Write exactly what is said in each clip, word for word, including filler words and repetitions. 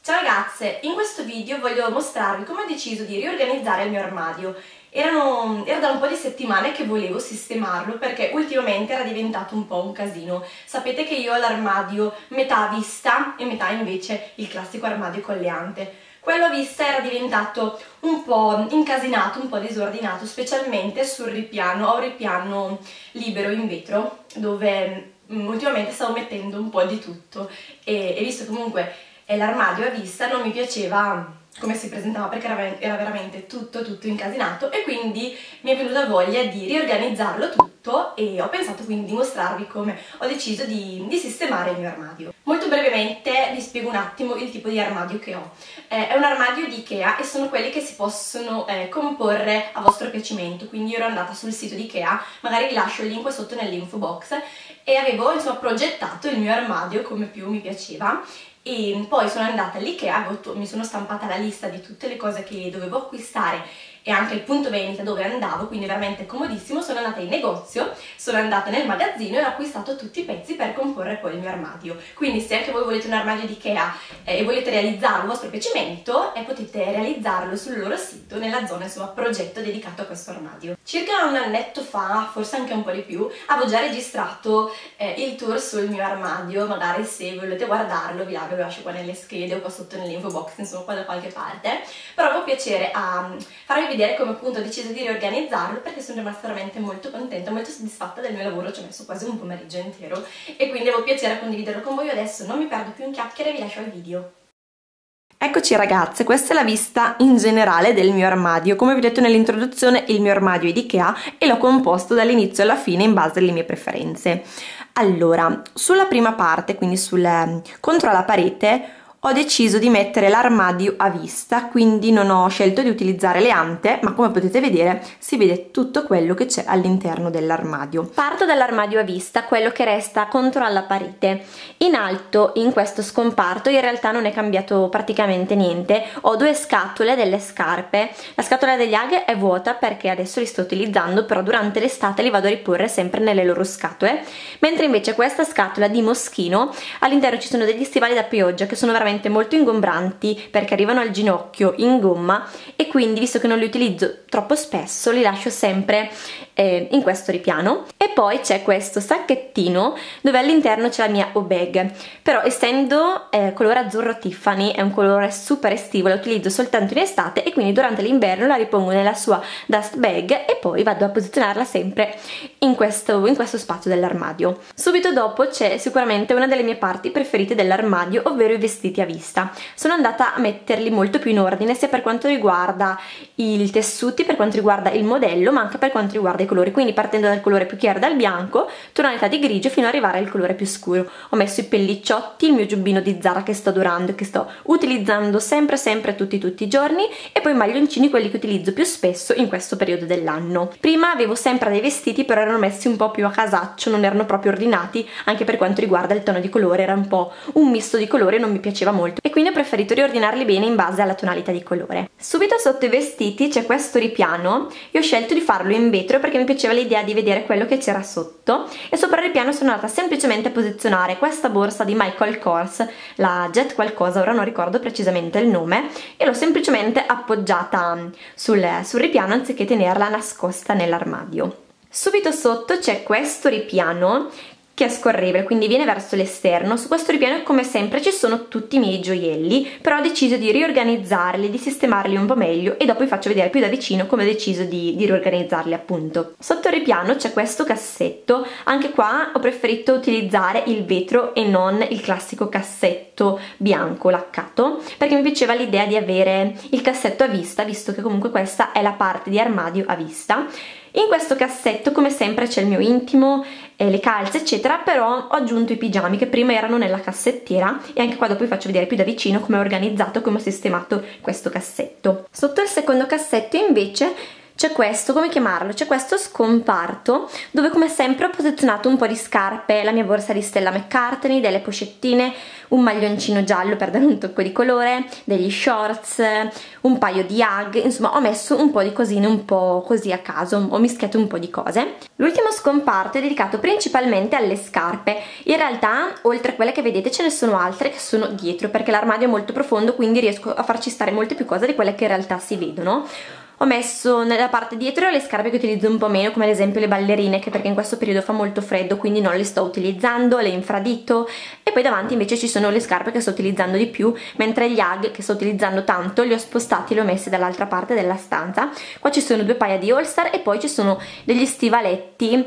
Ciao ragazze, in questo video voglio mostrarvi come ho deciso di riorganizzare il mio armadio. Erano, era da un po' di settimane che volevo sistemarlo perché ultimamente era diventato un po' un casino. Sapete che io ho l'armadio metà a vista e metà invece il classico armadio con le ante. Quello a vista era diventato un po' incasinato, un po' disordinato, specialmente sul ripiano. Ho un ripiano libero in vetro dove mm, ultimamente stavo mettendo un po' di tutto e, e visto comunque l'armadio a vista non mi piaceva come si presentava perché era, era veramente tutto tutto incasinato e quindi mi è venuta voglia di riorganizzarlo tutto e ho pensato quindi di mostrarvi come ho deciso di, di sistemare il mio armadio. Molto brevemente vi spiego un attimo il tipo di armadio che ho. Eh, è un armadio di Ikea e sono quelli che si possono eh, comporre a vostro piacimento, quindi io ero andata sul sito di Ikea, magari vi lascio il link qua sotto nell'info box, e avevo insomma progettato il mio armadio come più mi piaceva. E poi sono andata all'Ikea, mi sono stampata la lista di tutte le cose che dovevo acquistare e anche il punto vendita dove andavo, quindi veramente comodissimo. Sono andata in negozio, sono andata nel magazzino e ho acquistato tutti i pezzi per comporre poi il mio armadio. Quindi se anche voi volete un armadio di Ikea eh, e volete realizzarlo a vostro piacimento, eh, potete realizzarlo sul loro sito nella zona insomma progetto dedicato a questo armadio. Circa un annetto fa, forse anche un po' di più, avevo già registrato eh, il tour sul mio armadio. Magari se volete guardarlo vi ve lo lascio qua nelle schede o qua sotto nell'info box, insomma qua da qualche parte. Però avevo piacere a farvi vedere come appunto ho deciso di riorganizzarlo perché sono rimasta veramente molto contenta, molto soddisfatta del mio lavoro. Ci ho messo quasi un pomeriggio intero e quindi avevo piacere a condividerlo con voi. Adesso non mi perdo più in chiacchiere e vi lascio al video. Eccoci ragazze, questa è la vista in generale del mio armadio. Come vi ho detto nell'introduzione, il mio armadio è di Ikea e l'ho composto dall'inizio alla fine in base alle mie preferenze. Allora, sulla prima parte, quindi sul, contro la parete, ho deciso di mettere l'armadio a vista, quindi non ho scelto di utilizzare le ante, ma come potete vedere si vede tutto quello che c'è all'interno dell'armadio. Parto dall'armadio a vista, quello che resta contro alla parete. In alto, in questo scomparto, in realtà non è cambiato praticamente niente. Ho due scatole delle scarpe. La scatola degli Ugg è vuota perché adesso li sto utilizzando, però durante l'estate li vado a riporre sempre nelle loro scatole, mentre invece questa scatola di Moschino, all'interno ci sono degli stivali da pioggia che sono veramente molto ingombranti perché arrivano al ginocchio in gomma e quindi, visto che non li utilizzo troppo spesso, li lascio sempre eh, in questo ripiano. E poi c'è questo sacchettino dove all'interno c'è la mia O-bag, però essendo eh, colore azzurro Tiffany, è un colore super estivo, la utilizzo soltanto in estate e quindi durante l'inverno la ripongo nella sua dust bag e poi vado a posizionarla sempre in questo, in questo spazio dell'armadio. Subito dopo c'è sicuramente una delle mie parti preferite dell'armadio, ovvero i vestiti a vista. Sono andata a metterli molto più in ordine sia per quanto riguarda i tessuti, per quanto riguarda il modello, ma anche per quanto riguarda i colori, quindi partendo dal colore più chiaro, dal bianco, tonalità di grigio, fino ad arrivare al colore più scuro. Ho messo i pellicciotti, il mio giubbino di Zara che sto adorando e che sto utilizzando sempre sempre tutti tutti i giorni, e poi i maglioncini, quelli che utilizzo più spesso in questo periodo dell'anno. Prima avevo sempre dei vestiti, però erano messi un po' più a casaccio, non erano proprio ordinati, anche per quanto riguarda il tono di colore, era un po' un misto di colori e non mi piaceva molto e quindi ho preferito riordinarli bene in base alla tonalità di colore. Subito sotto i vestiti c'è questo ripiano. Io ho scelto di farlo in vetro perché mi piaceva l'idea di vedere quello che c'era sotto, e sopra il ripiano sono andata semplicemente a posizionare questa borsa di Michael Kors, la Jet qualcosa, ora non ricordo precisamente il nome, e l'ho semplicemente appoggiata sul, sul ripiano anziché tenerla nascosta nell'armadio. Subito sotto c'è questo ripiano che è scorrevole, quindi viene verso l'esterno. Su questo ripiano come sempre ci sono tutti i miei gioielli, però ho deciso di riorganizzarli, di sistemarli un po' meglio e dopo vi faccio vedere più da vicino come ho deciso di, di riorganizzarli appunto. Sotto il ripiano c'è questo cassetto, anche qua ho preferito utilizzare il vetro e non il classico cassetto bianco laccato perché mi piaceva l'idea di avere il cassetto a vista, visto che comunque questa è la parte di armadio a vista. In questo cassetto come sempre c'è il mio intimo, eh, le calze eccetera, però ho aggiunto i pigiami che prima erano nella cassettiera e anche qua dopo vi faccio vedere più da vicino come ho organizzato, come ho sistemato questo cassetto. Sotto il secondo cassetto invece c'è questo, come chiamarlo? C'è questo scomparto dove come sempre ho posizionato un po' di scarpe, la mia borsa di Stella McCartney, delle pochettine, un maglioncino giallo per dare un tocco di colore, degli shorts, un paio di hug, insomma ho messo un po' di cosine un po' così a caso, ho mischiato un po' di cose. L'ultimo scomparto è dedicato principalmente alle scarpe, in realtà oltre a quelle che vedete ce ne sono altre che sono dietro perché l'armadio è molto profondo, quindi riesco a farci stare molte più cose di quelle che in realtà si vedono. Ho messo nella parte dietro le scarpe che utilizzo un po' meno, come ad esempio le ballerine, che perché in questo periodo fa molto freddo quindi non le sto utilizzando, le infradito, e poi davanti invece ci sono le scarpe che sto utilizzando di più, mentre gli hug che sto utilizzando tanto li ho spostati e li ho messi dall'altra parte della stanza. Qua ci sono due paia di All Star e poi ci sono degli stivaletti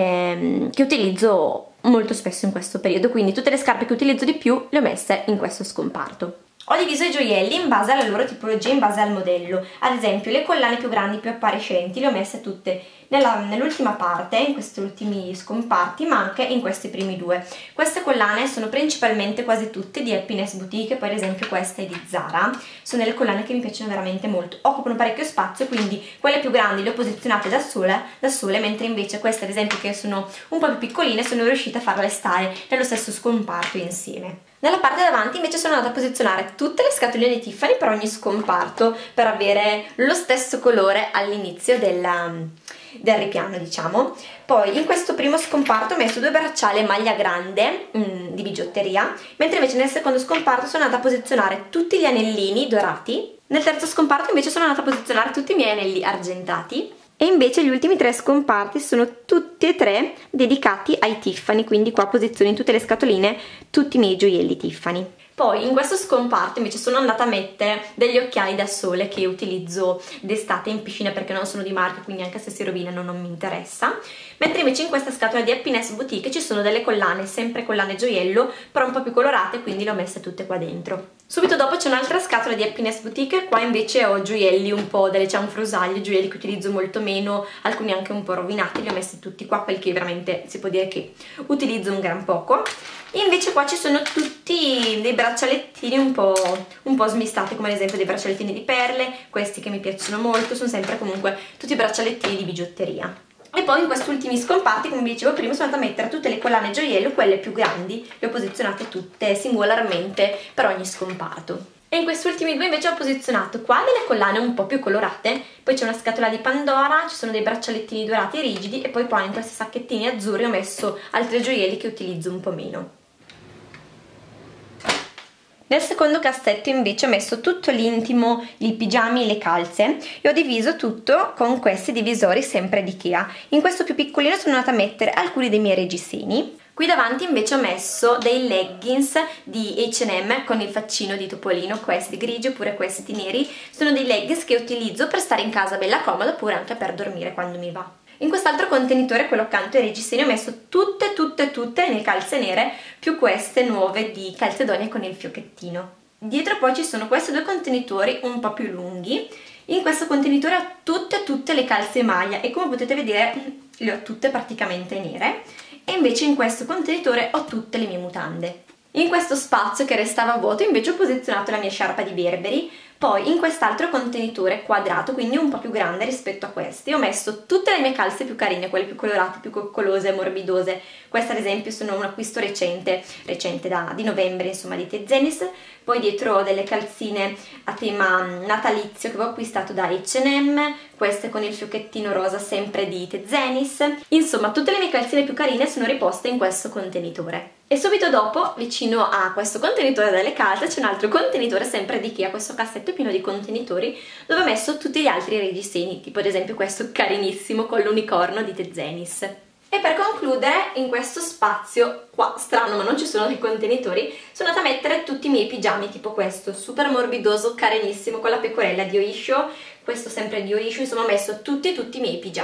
ehm, che utilizzo molto spesso in questo periodo, quindi tutte le scarpe che utilizzo di più le ho messe in questo scomparto. Ho diviso i gioielli in base alla loro tipologia, in base al modello. Ad esempio le collane più grandi, più appariscenti, le ho messe tutte nell'ultima parte, in questi ultimi scomparti, ma anche in questi primi due. Queste collane sono principalmente quasi tutte di Happiness Boutique, poi ad esempio questa è di Zara. Sono delle collane che mi piacciono veramente molto, occupano parecchio spazio, quindi quelle più grandi le ho posizionate da sole, da sole mentre invece queste ad esempio che sono un po' più piccoline sono riuscita a farle stare nello stesso scomparto insieme. Nella parte davanti invece sono andata a posizionare tutte le scatoline di Tiffany per ogni scomparto per avere lo stesso colore all'inizio della, del ripiano, diciamo. Poi in questo primo scomparto ho messo due bracciali maglia grande mh, di bigiotteria, mentre invece nel secondo scomparto sono andata a posizionare tutti gli anellini dorati. Nel terzo scomparto invece sono andata a posizionare tutti i miei anelli argentati. E invece gli ultimi tre scomparti sono tutti e tre dedicati ai Tiffany, quindi qua posiziono in tutte le scatoline tutti i miei gioielli Tiffany. Poi in questo scomparto invece sono andata a mettere degli occhiali da sole che utilizzo d'estate in piscina perché non sono di marca, quindi anche se si rovinano non mi interessa. Mentre invece in questa scatola di Happiness Boutique ci sono delle collane, sempre collane gioiello, però un po' più colorate, quindi le ho messe tutte qua dentro. Subito dopo c'è un'altra scatola di Happiness Boutique, qua invece ho gioielli un po' delle cianfrusaglie, gioielli che utilizzo molto meno, alcuni anche un po' rovinati, li ho messi tutti qua, perché veramente si può dire che utilizzo un gran poco. E invece qua ci sono tutti dei braccialettini un po', un po' smistati, come ad esempio dei braccialettini di perle, questi che mi piacciono molto, sono sempre comunque tutti braccialettini di bigiotteria. E poi in questi ultimi scomparti, come vi dicevo prima, sono andata a mettere tutte le collane gioiello, quelle più grandi, le ho posizionate tutte singolarmente per ogni scomparto. E in questi ultimi due invece ho posizionato qua delle collane un po' più colorate, poi c'è una scatola di Pandora, ci sono dei braccialettini dorati rigidi e poi qua in questi sacchettini azzurri ho messo altri gioielli che utilizzo un po' meno. Nel secondo cassetto invece ho messo tutto l'intimo, i pigiami e le calze e ho diviso tutto con questi divisori sempre di Ikea. In questo più piccolino sono andata a mettere alcuni dei miei reggiseni. Qui davanti invece ho messo dei leggings di H and M con il faccino di topolino, questi grigi oppure questi neri. Sono dei leggings che utilizzo per stare in casa bella comoda oppure anche per dormire quando mi va. In quest'altro contenitore, quello accanto ai reggiseni, ho messo tutte, tutte, tutte le mie calze nere, più queste nuove di Calzedonia con il fiocchettino. Dietro poi ci sono questi due contenitori un po' più lunghi. In questo contenitore ho tutte, tutte le calze maglia e come potete vedere le ho tutte praticamente nere. E invece in questo contenitore ho tutte le mie mutande. In questo spazio che restava vuoto invece ho posizionato la mia sciarpa di Burberry. Poi in quest'altro contenitore quadrato, quindi un po' più grande rispetto a questi, ho messo tutte le mie calze più carine, quelle più colorate, più coccolose, morbidose. Queste ad esempio sono un acquisto recente, recente da, di novembre, insomma, di The Zenis. Poi dietro ho delle calzine a tema natalizio che avevo acquistato da H and M, queste con il fiocchettino rosa sempre di The Zenis. Insomma, tutte le mie calzine più carine sono riposte in questo contenitore. E subito dopo, vicino a questo contenitore delle calze, c'è un altro contenitore sempre di Ikea, questo cassetto pieno di contenitori, dove ho messo tutti gli altri reggiseni, tipo ad esempio questo carinissimo con l'unicorno di The Zenis. E per concludere, in questo spazio, qua strano ma non ci sono dei contenitori, sono andata a mettere tutti i miei pigiami, tipo questo, super morbidoso, carinissimo, con la pecorella di Oysho, questo sempre di Oysho, insomma ho messo tutti tutti i miei pigiami.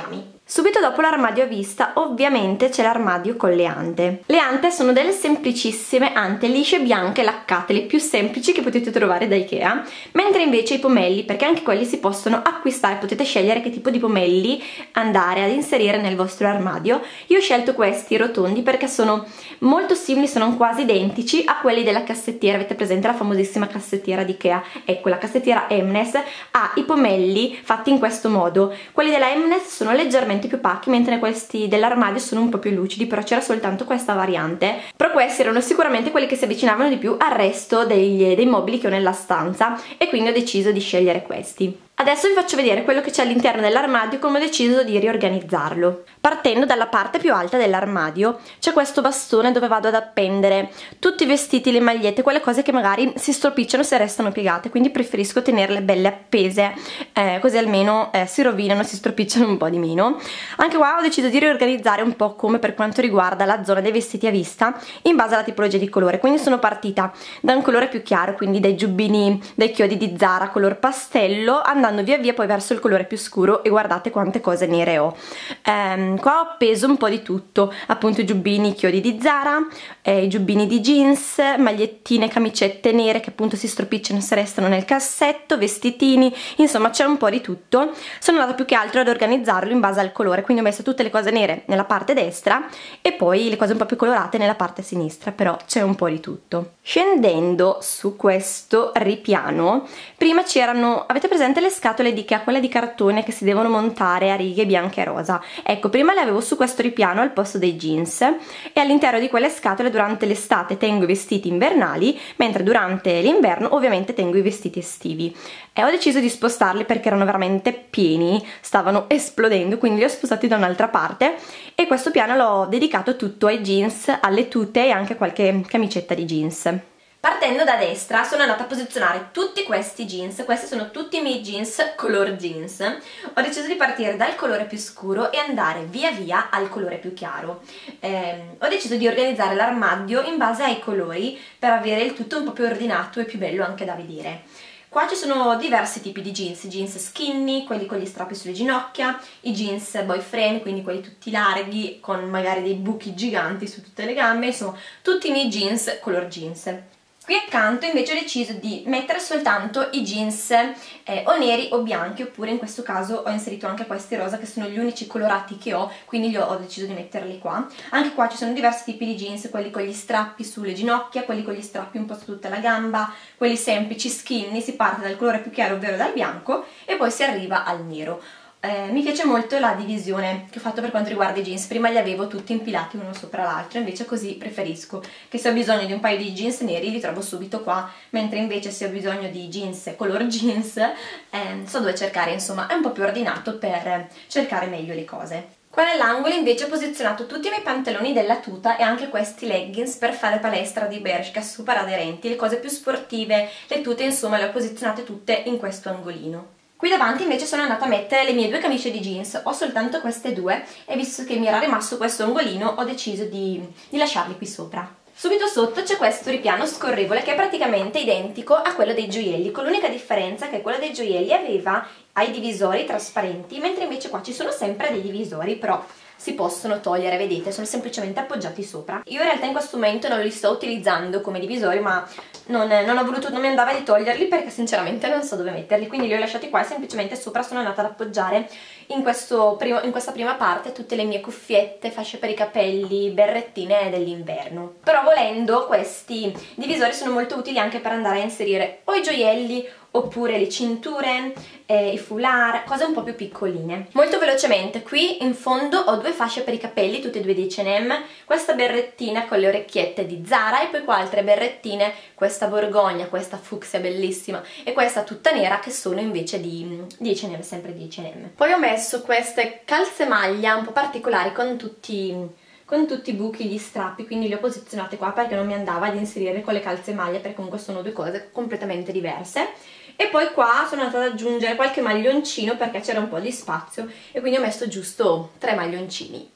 Subito dopo l'armadio a vista ovviamente c'è l'armadio con le ante. Le ante sono delle semplicissime ante lisce bianche laccate, le più semplici che potete trovare da Ikea, mentre invece i pomelli, perché anche quelli si possono acquistare, potete scegliere che tipo di pomelli andare ad inserire nel vostro armadio. Io ho scelto questi rotondi perché sono molto simili, sono quasi identici a quelli della cassettiera. Avete presente la famosissima cassettiera di Ikea? Ecco, la cassettiera Emnes ha i pomelli fatti in questo modo. Quelli della Emnes sono leggermente più opachi, mentre questi dell'armadio sono un po' più lucidi, però c'era soltanto questa variante. Però questi erano sicuramente quelli che si avvicinavano di più al resto dei, dei mobili che ho nella stanza, e quindi ho deciso di scegliere questi. Adesso vi faccio vedere quello che c'è all'interno dell'armadio, come ho deciso di riorganizzarlo. Partendo dalla parte più alta dell'armadio c'è questo bastone dove vado ad appendere tutti i vestiti, le magliette, quelle cose che magari si stropicciano se restano piegate, quindi preferisco tenerle belle appese, eh, così almeno eh, si rovinano, si stropicciano un po' di meno. Anche qua ho deciso di riorganizzare un po' come per quanto riguarda la zona dei vestiti a vista, in base alla tipologia di colore, quindi sono partita da un colore più chiaro, quindi dai giubbini, dai chiodi di Zara color pastello, andando via via poi verso il colore più scuro, e guardate quante cose nere ho. Ehm, qua ho appeso un po' di tutto, appunto i giubbini, i chiodi di Zara, eh, i giubbini di jeans, magliettine, camicette nere che appunto si stropicciano se restano nel cassetto, vestitini, insomma c'è un po' di tutto. Sono andata più che altro ad organizzarlo in base al colore, quindi ho messo tutte le cose nere nella parte destra e poi le cose un po' più colorate nella parte sinistra, però c'è un po' di tutto. Scendendo su questo ripiano, prima c'erano, avete presente le scatole di Ikea, quelle di cartone che si devono montare a righe bianche e rosa? Ecco, prima le avevo su questo ripiano al posto dei jeans, e all'interno di quelle scatole durante l'estate tengo i vestiti invernali, mentre durante l'inverno ovviamente tengo i vestiti estivi. E ho deciso di spostarli perché erano veramente pieni, stavano esplodendo, quindi li ho spostati da un'altra parte, e questo piano l'ho dedicato tutto ai jeans, alle tute e anche a qualche camicetta di jeans. Partendo da destra sono andata a posizionare tutti questi jeans, questi sono tutti i miei jeans color jeans. Ho deciso di partire dal colore più scuro e andare via via al colore più chiaro. Eh, ho deciso di organizzare l'armadio in base ai colori per avere il tutto un po' più ordinato e più bello anche da vedere. Qua ci sono diversi tipi di jeans, i jeans skinny, quelli con gli strappi sulle ginocchia, i jeans boyfriend, quindi quelli tutti larghi con magari dei buchi giganti su tutte le gambe, insomma tutti i miei jeans color jeans. Qui accanto invece ho deciso di mettere soltanto i jeans eh, o neri o bianchi, oppure in questo caso ho inserito anche questi rosa che sono gli unici colorati che ho, quindi li ho, ho deciso di metterli qua. Anche qua ci sono diversi tipi di jeans, quelli con gli strappi sulle ginocchia, quelli con gli strappi un po' su tutta la gamba, quelli semplici skinny, si parte dal colore più chiaro ovvero dal bianco e poi si arriva al nero. Eh, mi piace molto la divisione che ho fatto per quanto riguarda i jeans. Prima li avevo tutti impilati uno sopra l'altro, invece così preferisco che se ho bisogno di un paio di jeans neri li trovo subito qua, mentre invece se ho bisogno di jeans color jeans eh, so dove cercare, insomma è un po' più ordinato per cercare meglio le cose. Qua nell'angolo invece ho posizionato tutti i miei pantaloni della tuta e anche questi leggings per fare palestra di Bershka, super aderenti, le cose più sportive, le tute insomma le ho posizionate tutte in questo angolino. Qui davanti invece sono andata a mettere le mie due camicie di jeans, ho soltanto queste due e visto che mi era rimasto questo angolino ho deciso di, di lasciarli qui sopra. Subito sotto c'è questo ripiano scorrevole che è praticamente identico a quello dei gioielli, con l'unica differenza che quello dei gioielli aveva ai divisori trasparenti, mentre invece qua ci sono sempre dei divisori, però si possono togliere, vedete, sono semplicemente appoggiati sopra. Io in realtà in questo momento non li sto utilizzando come divisori, ma non, non ho voluto, non mi andava di toglierli perché sinceramente non so dove metterli, quindi li ho lasciati qua e semplicemente sopra sono andata ad appoggiare in, questo primo, in questa prima parte tutte le mie cuffiette, fasce per i capelli, berrettine dell'inverno. Però volendo questi divisori sono molto utili anche per andare a inserire o i gioielli oppure le cinture, eh, i foulard, cose un po' più piccoline. Molto velocemente, qui in fondo ho due fasce per i capelli, tutte e due di acca e emme, questa berrettina con le orecchiette di Zara e poi qua altre berrettine, questa borgogna, questa fucsia bellissima e questa tutta nera che sono invece di, di acca e emme, sempre di acca e emme. Poi ho messo queste calzemaglia un po' particolari con tutti... con tutti i buchi, gli strappi, quindi li ho posizionate qua perché non mi andava ad inserire con le calzemaglie perché comunque sono due cose completamente diverse. E poi qua sono andata ad aggiungere qualche maglioncino perché c'era un po' di spazio e quindi ho messo giusto tre maglioncini.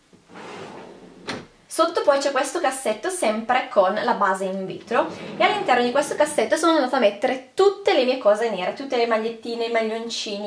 Sotto poi c'è questo cassetto sempre con la base in vetro e all'interno di questo cassetto sono andata a mettere tutte le mie cose nere, tutte le magliettine, i maglioncini,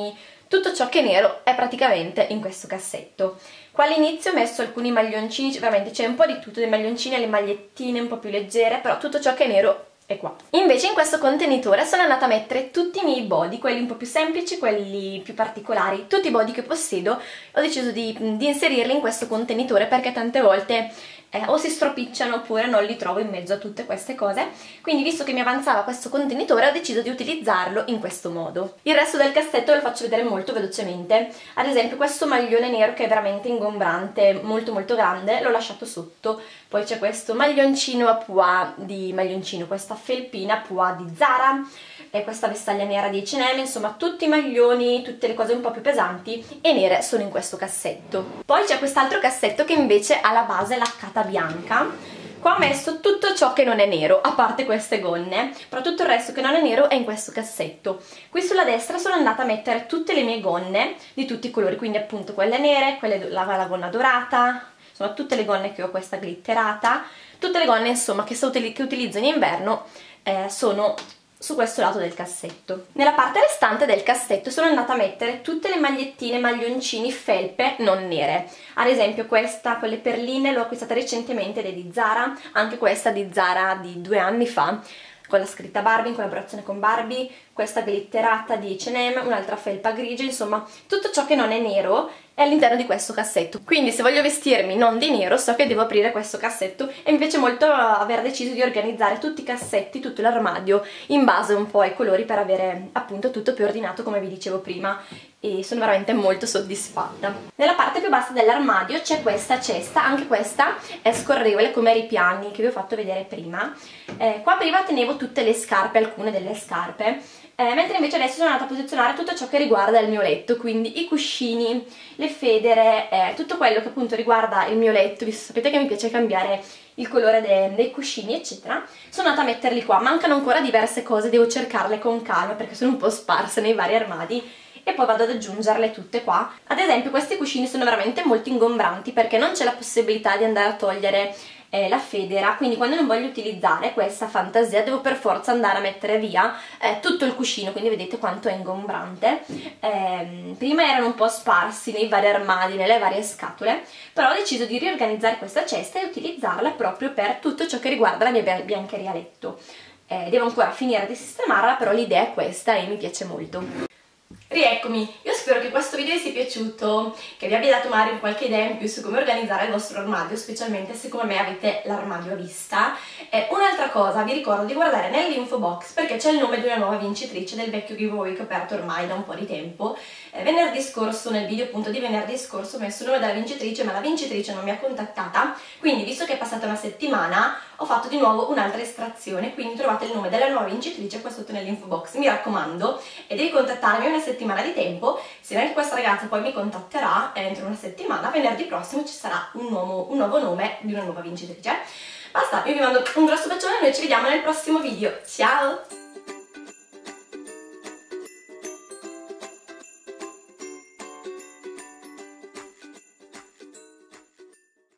tutto ciò che è nero è praticamente in questo cassetto. Qua all'inizio ho messo alcuni maglioncini, veramente c'è un po' di tutto, dei maglioncini alle magliettine un po' più leggere, però tutto ciò che è nero è qua. Invece in questo contenitore sono andata a mettere tutti i miei body, quelli un po' più semplici, quelli più particolari, tutti i body che possedo. Ho deciso di, di inserirli in questo contenitore perché tante volte eh, o si stropicciano oppure non li trovo in mezzo a tutte queste cose, quindi visto che mi avanzava questo contenitore ho deciso di utilizzarlo in questo modo. Il resto del cassetto ve lo faccio vedere molto velocemente. Ad esempio questo maglione nero che è veramente ingombrante, molto molto grande, l'ho lasciato sotto. Poi c'è questo maglioncino a pois di maglioncino, questa felpina a pois di Zara, e questa vestaglia nera di acca e emme, insomma tutti i maglioni, tutte le cose un po' più pesanti e nere sono in questo cassetto. Poi c'è quest'altro cassetto che invece ha la base laccata bianca. Qua ho messo tutto ciò che non è nero, a parte queste gonne, però tutto il resto che non è nero è in questo cassetto. Qui sulla destra sono andata a mettere tutte le mie gonne di tutti i colori, quindi appunto quelle nere, quelle la, la gonna dorata, insomma tutte le gonne che ho, questa glitterata, tutte le gonne insomma che, so, che utilizzo in inverno eh, sono su questo lato del cassetto. Nella parte restante del cassetto sono andata a mettere tutte le magliettine, maglioncini, felpe non nere. Ad esempio questa, quelle perline, l'ho acquistata recentemente ed è di Zara, anche questa di Zara di due anni fa, con la scritta Barbie, in collaborazione con Barbie, questa glitterata di acca e emme, un'altra felpa grigia, insomma tutto ciò che non è nero è all'interno di questo cassetto. Quindi se voglio vestirmi non di nero so che devo aprire questo cassetto, e mi piace molto aver deciso di organizzare tutti i cassetti, tutto l'armadio in base un po' ai colori per avere appunto tutto più ordinato come vi dicevo prima, e sono veramente molto soddisfatta. Nella parte più bassa dell'armadio c'è questa cesta, anche questa è scorrevole come i ripiani che vi ho fatto vedere prima. Eh, qua prima tenevo tutte le scarpe, alcune delle scarpe, Eh, mentre invece adesso sono andata a posizionare tutto ciò che riguarda il mio letto, quindi i cuscini, le federe, eh, tutto quello che appunto riguarda il mio letto, visto sapete che mi piace cambiare il colore de dei cuscini eccetera. Sono andata a metterli qua, mancano ancora diverse cose, devo cercarle con calma perché sono un po' sparse nei vari armadi e poi vado ad aggiungerle tutte qua. Ad esempio questi cuscini sono veramente molto ingombranti perché non c'è la possibilità di andare a togliere Eh, la federa, quindi quando non voglio utilizzare questa fantasia devo per forza andare a mettere via eh, tutto il cuscino, quindi vedete quanto è ingombrante. Eh, prima erano un po' sparsi nei vari armadi, nelle varie scatole, però ho deciso di riorganizzare questa cesta e utilizzarla proprio per tutto ciò che riguarda la mia biancheria letto. Eh, devo ancora finire di sistemarla, però l'idea è questa e mi piace molto. Rieccomi, io spero che questo video vi sia piaciuto, che vi abbia dato magari qualche idea in più su come organizzare il vostro armadio, specialmente se come me avete l'armadio a vista. Eh, Un'altra cosa, vi ricordo di guardare nell'info box perché c'è il nome di una nuova vincitrice del vecchio giveaway che ho aperto ormai da un po' di tempo. Eh, venerdì scorso, nel video appunto di venerdì scorso, ho messo il nome della vincitrice, ma la vincitrice non mi ha contattata, quindi visto che è passata una settimana ho fatto di nuovo un'altra estrazione, quindi trovate il nome della nuova vincitrice qua sotto nell'info box. Mi raccomando, e devi contattarmi una settimana di tempo, se anche questa ragazza poi mi contatterà entro una settimana, venerdì prossimo ci sarà un nuovo, un nuovo nome di una nuova vincitrice. Basta, io vi mando un grosso bacione e noi ci vediamo nel prossimo video. Ciao!